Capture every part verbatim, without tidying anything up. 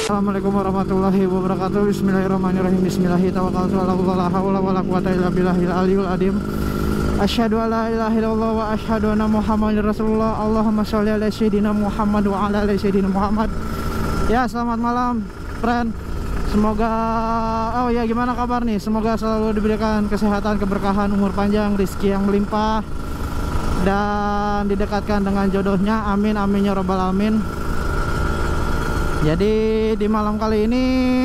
Assalamualaikum warahmatullahi wabarakatuh. Bismillahirrahmanirrahim. Bismillahirrahmanirrahim. La haula wala quwata illa billahil aliyul azim. Asyhadu an la ilaha illallah wa asyhadu anna Muhammadar Rasulullah. Allahumma sholli ala sayyidina Muhammad wa ala ali sayyidina Muhammad. Ya, selamat malam, friend. Semoga, oh ya, gimana kabar nih? Semoga selalu diberikan kesehatan, keberkahan, umur panjang, rezeki yang melimpah, dan didekatkan dengan jodohnya. Amin, amin ya rabbal alamin. Jadi di malam kali ini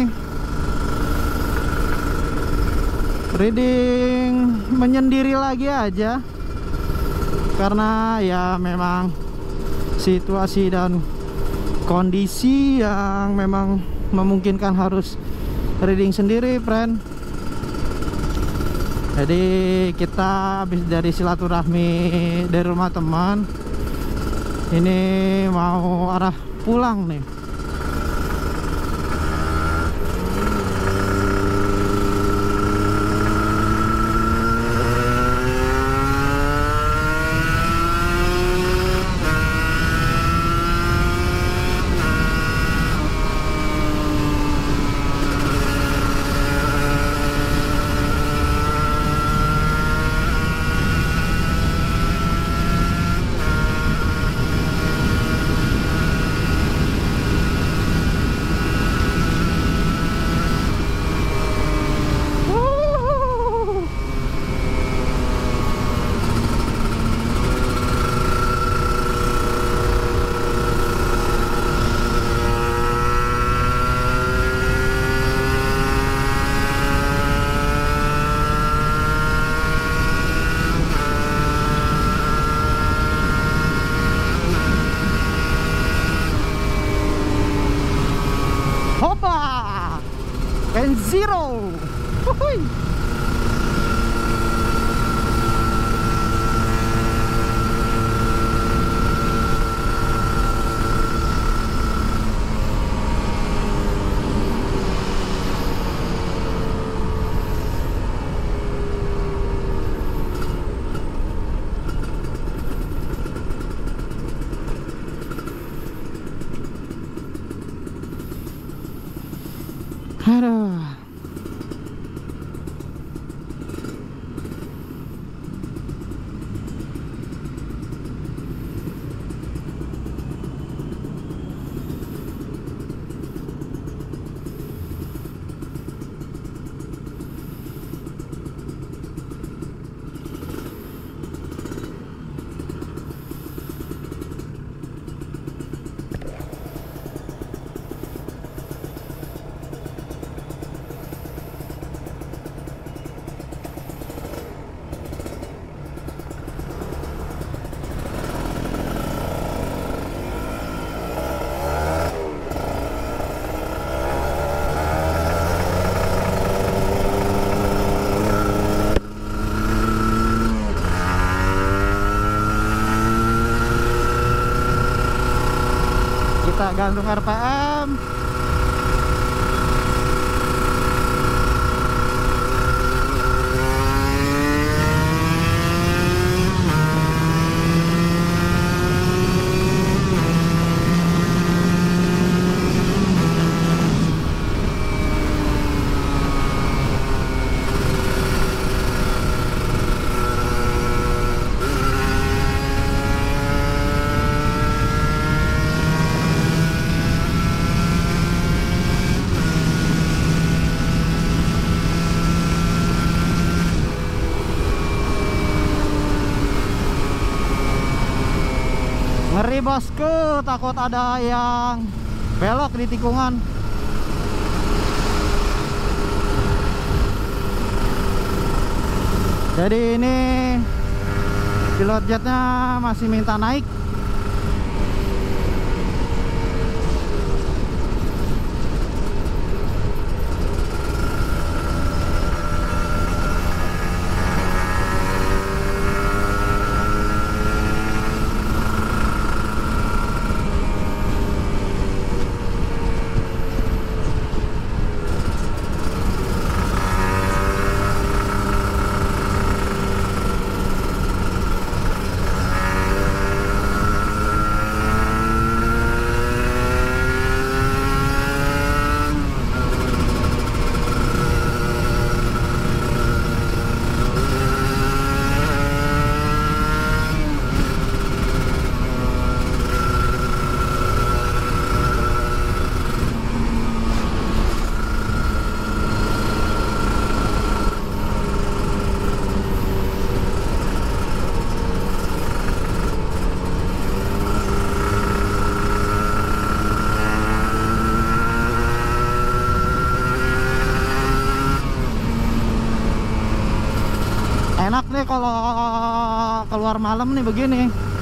reading menyendiri lagi aja, karena ya memang situasi dan kondisi yang memang memungkinkan harus reading sendiri, friend. Jadi kita habis dari silaturahmi dari rumah teman, ini mau arah pulang nih. Pen Zero. Wuhui. Aduh. Kita gantung R P M. Ngeri bosku, takut ada yang belok di tikungan. Jadi ini pilot jetnya masih minta naik. enak nih kalau keluar malam nih begini.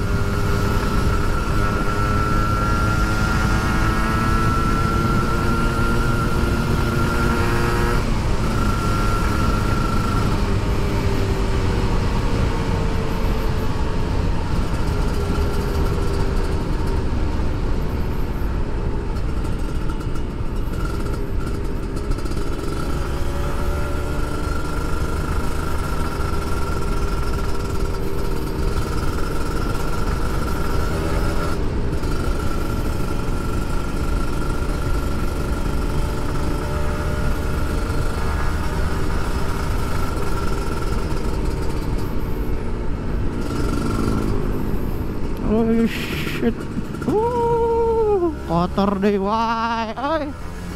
Oh shit. Uh, kotor deh, wah. Oi.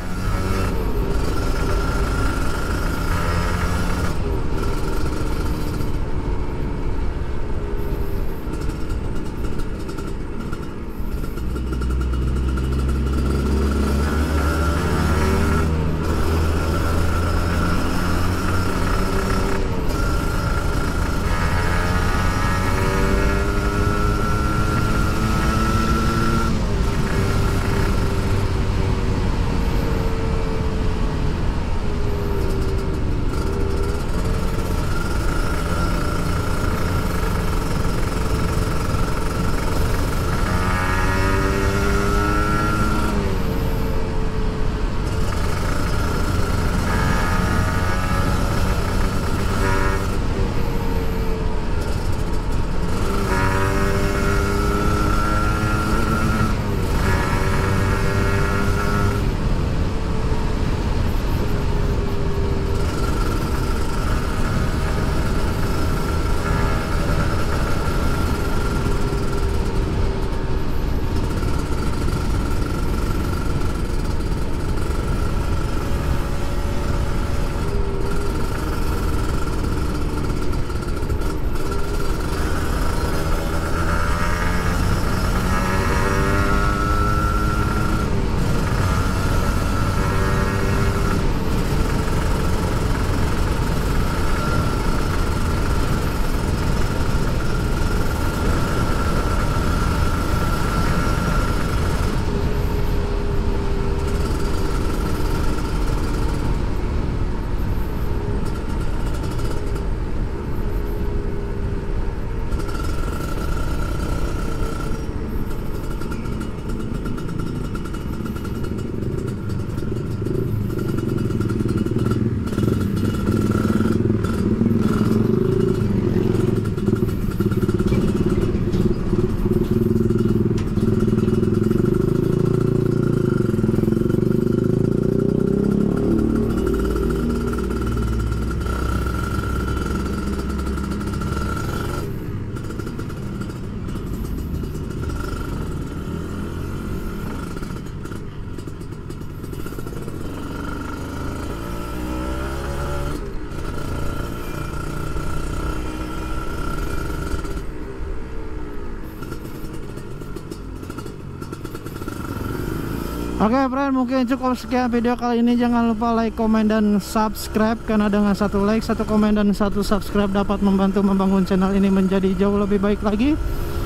Oke okay, friend, mungkin cukup sekian video kali ini. Jangan lupa like, komen, dan subscribe, karena dengan satu like, satu komen, dan satu subscribe dapat membantu membangun channel ini menjadi jauh lebih baik lagi.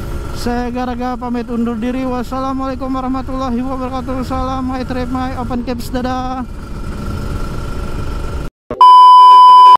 Saya Garaga pamit undur diri. Wassalamualaikum warahmatullahi wabarakatuh. Salam, my trip, my open caps, dadah.